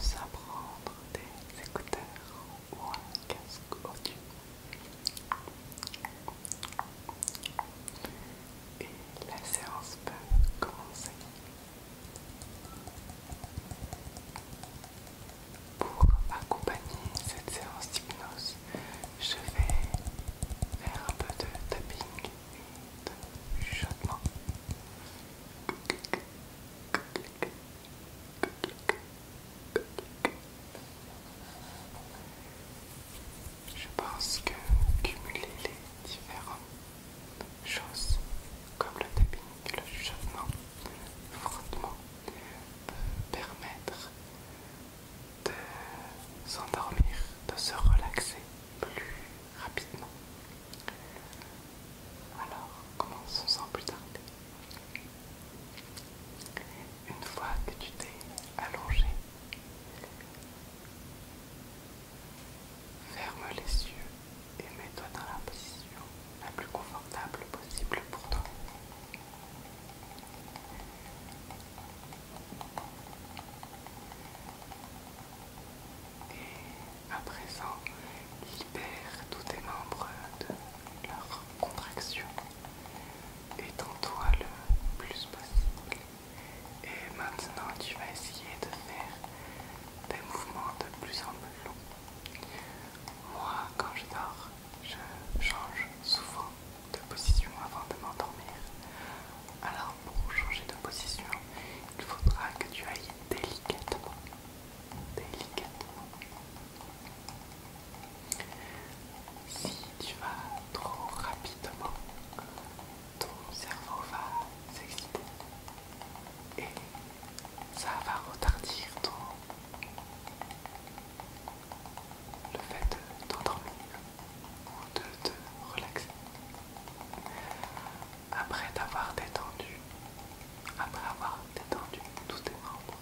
commence à prendre des écouteurs ou un casque audio et la séance peut commencer. Pour accompagner cette séance d'hypnose, je vais faire un peu de tapping et de chuchotement. Je pense que cumuler les différentes choses comme le tapping, le chuchotement, le frottement peut permettre de s'endormir, de se relaxer plus rapidement. Alors, commençons sans plus tarder. Une fois que tu t'es allongé, ferme les yeux et mets-toi dans la position la plus confortable possible pour toi. Et à présent, libère tous tes membres de leur contraction. Étends-toi le plus possible. Et maintenant, tu vas essayer de faire des mouvements de plus en plus longs. Moi, quand je dors, je change souvent de position avant de m'endormir. Alors, pour changer de position, il faudra que tu ailles délicatement. Délicatement. Si tu vas trop rapidement, ton cerveau va s'exciter et ça va retardir le fait de t'endormir ou de te relaxer. Après avoir détendu tous tes membres,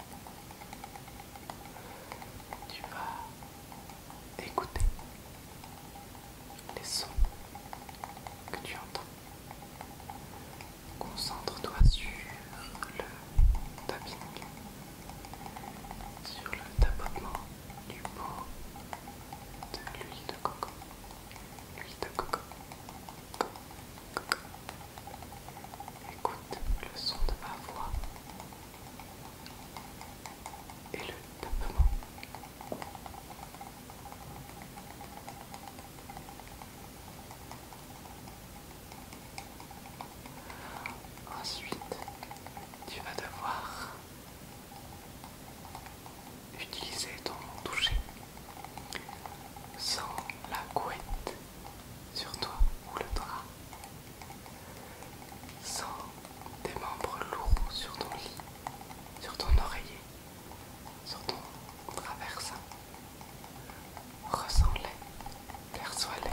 tu vas écouter les sons que tu entends. Concentre-toi sur le tapping, sur le tapotement du pot de l'huile de coco. L'huile de coco. Coco. Écoute le son de ma voix et le tapement. Ensuite, tu vas devoir utiliser ton toucher sans la couette sur toi ou le drap, sans des membres lourds sur ton lit, sur ton oreiller, sur ton traversin. Ressens-les, perçois-les.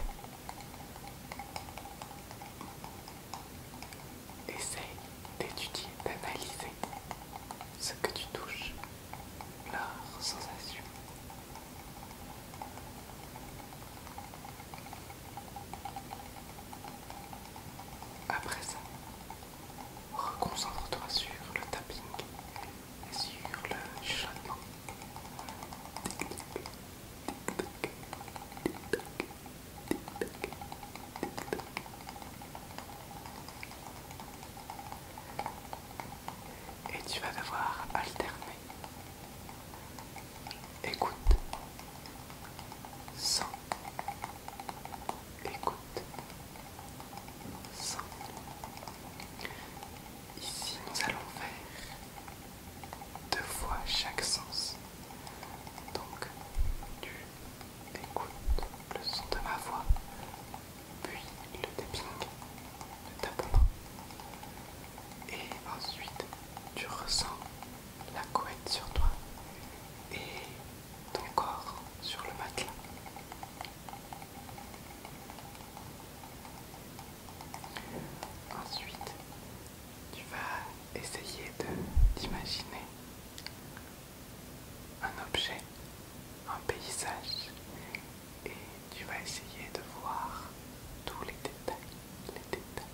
Essaye d'étudier, d'analyser ce que tu touches, leurs sensations. Après ça, reconcentre-toi sur le tapping et sur le chuchotement. Et tu vas devoir alterner. Écoute, sens, écoute, sens. Ici, nous allons faire 2 fois chaque sens. Donc, tu écoutes le son de ma voix, puis le tapping, le tapement. Et ensuite, tu ressens la couette sur toi et ton corps sur le matelas. Ensuite, tu vas essayer d'imaginer un objet, un paysage, et tu vas essayer de voir tous les détails, les détails.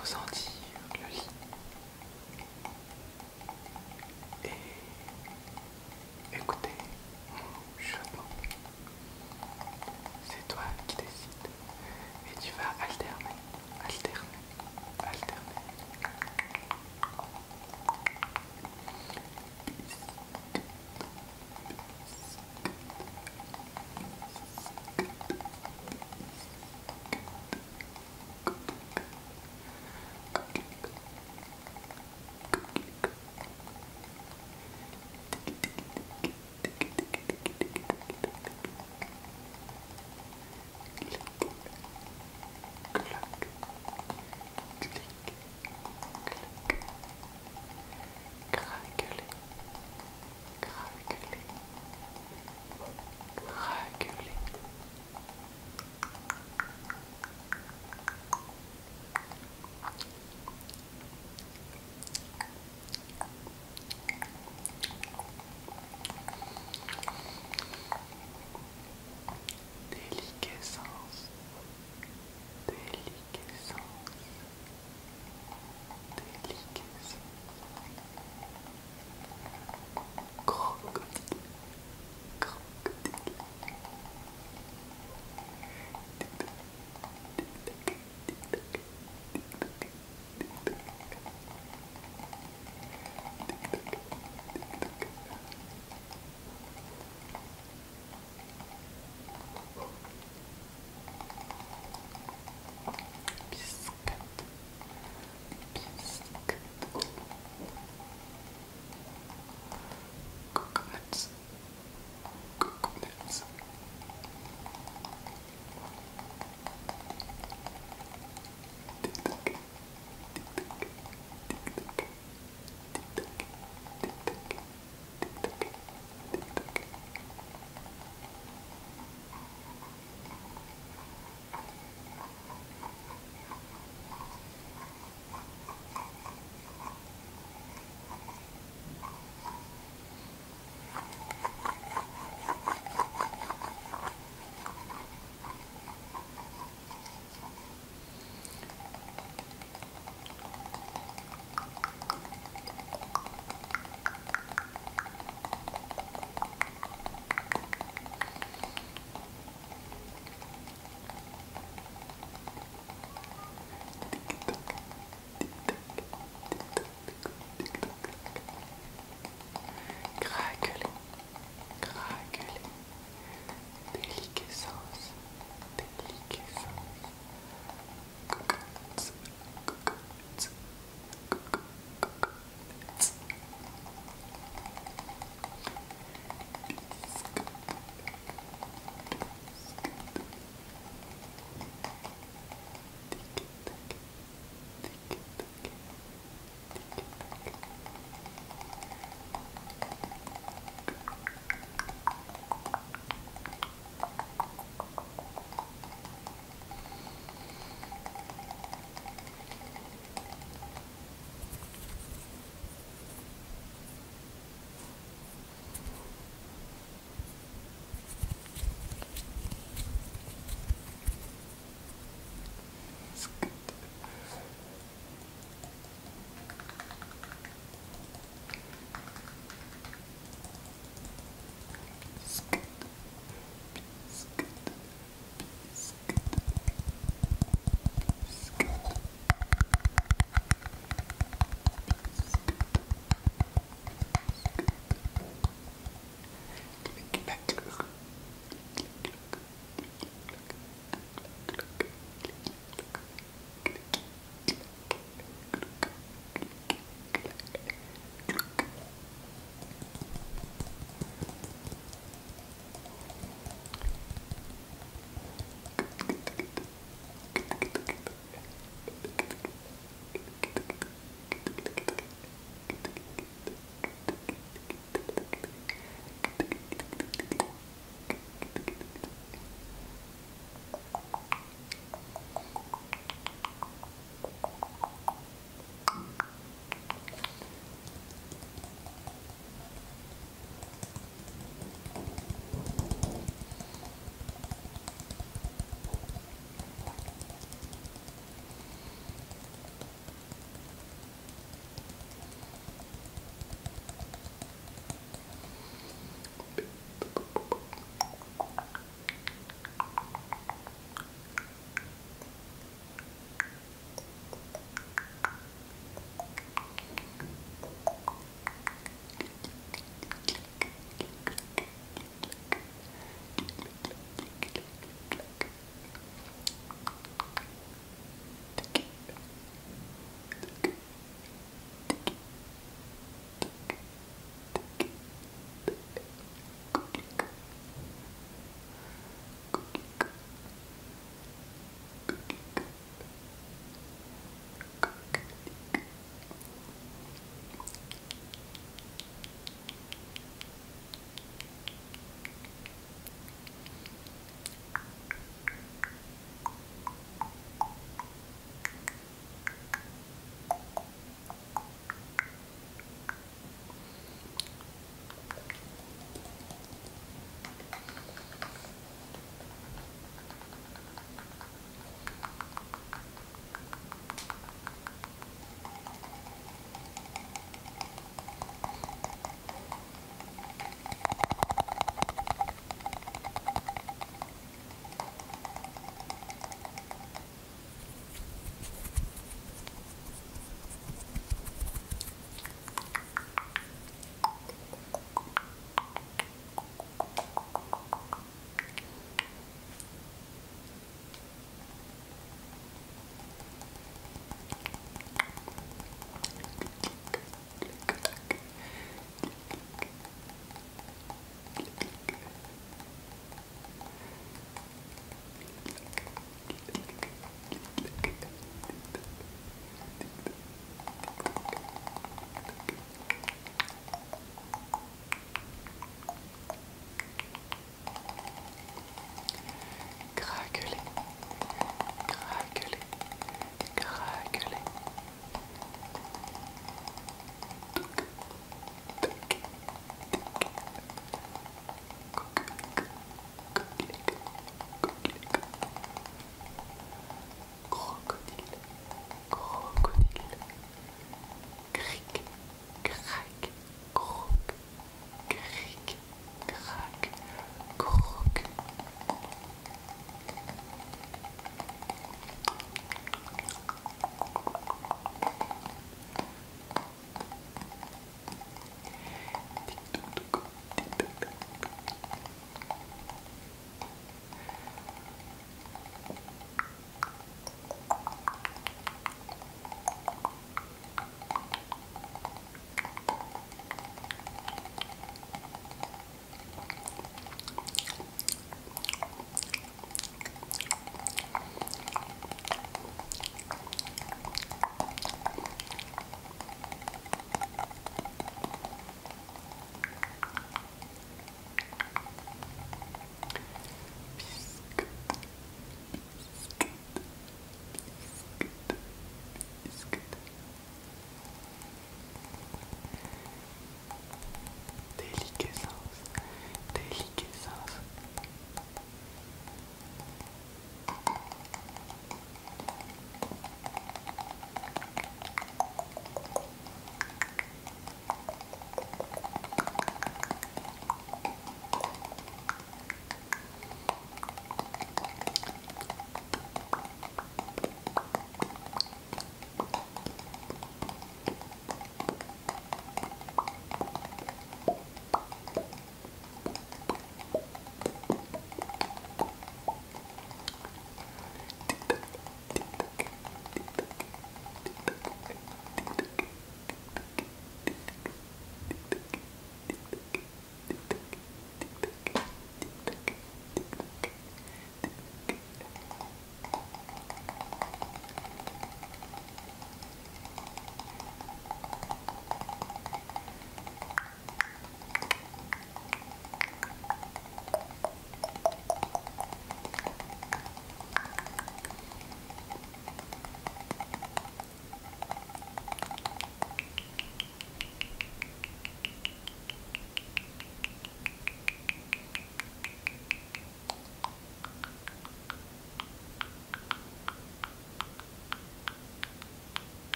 ressenti